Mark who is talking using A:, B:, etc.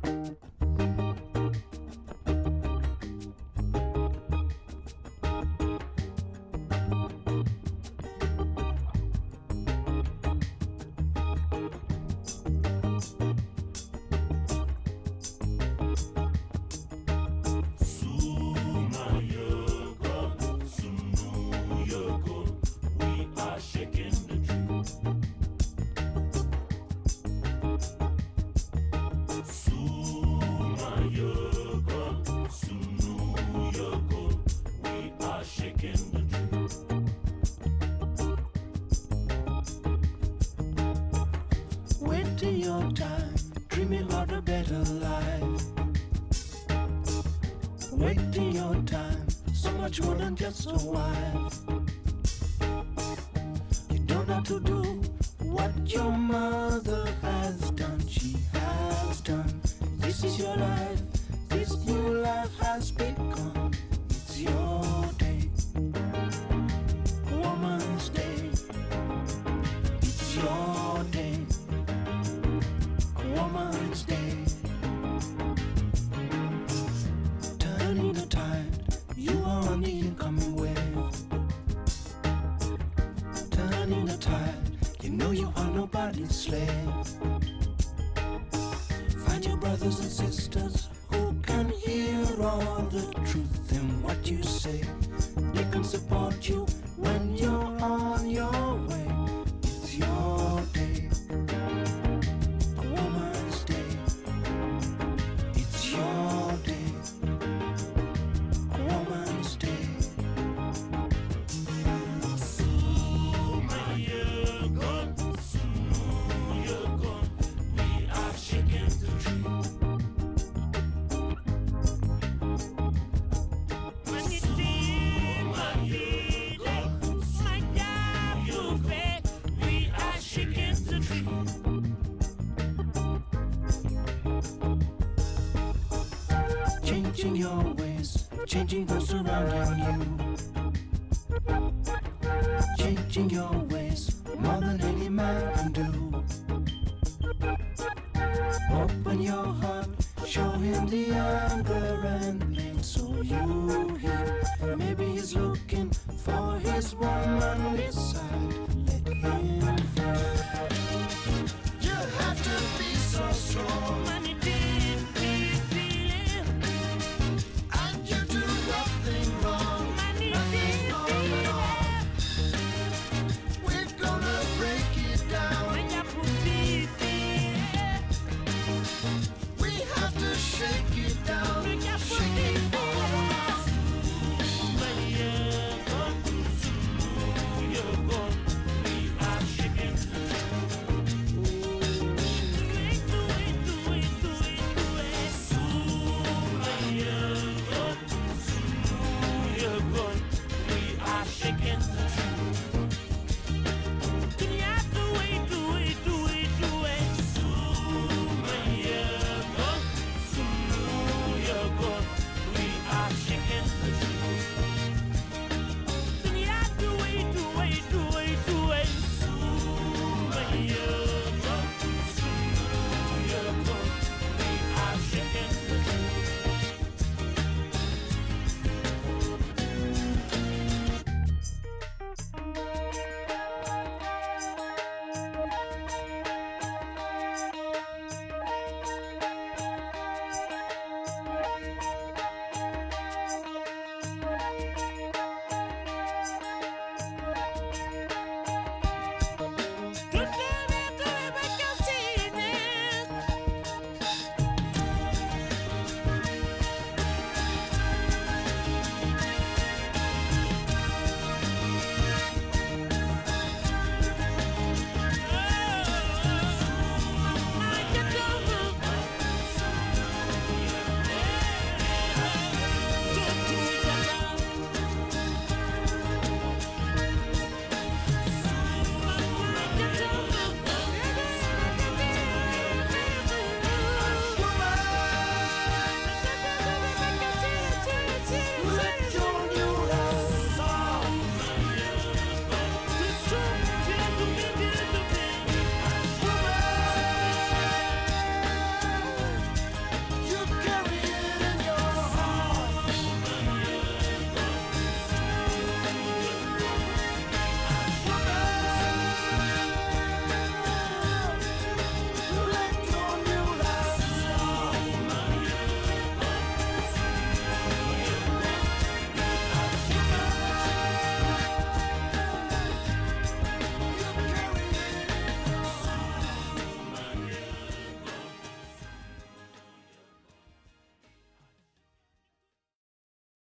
A: Waiting your time, so much more than just a while. You don't have to do what your mother has done. She has done. This is your life. This new life has begun. It's your day, Woman's Day. It's your day, Woman's Day. Turning the tide, you are on the incoming wave. Turning the tide, you know you are nobody's slave. Find your brothers and sisters who can hear all the truth in what you say. They can support you when you're on your way. It's your day, Woman's Day. It's your day, Woman's Day.
B: Soon you're gone, soon you're gone. We are shaking the tree.
C: When you see my feeling, my job to fail, we are shaking the tree.
A: Changing your ways, changing what's surrounding you. Changing your ways, more than any man can do. Open your heart, show him the anger and pain, so you hear. Maybe he's looking for his woman beside.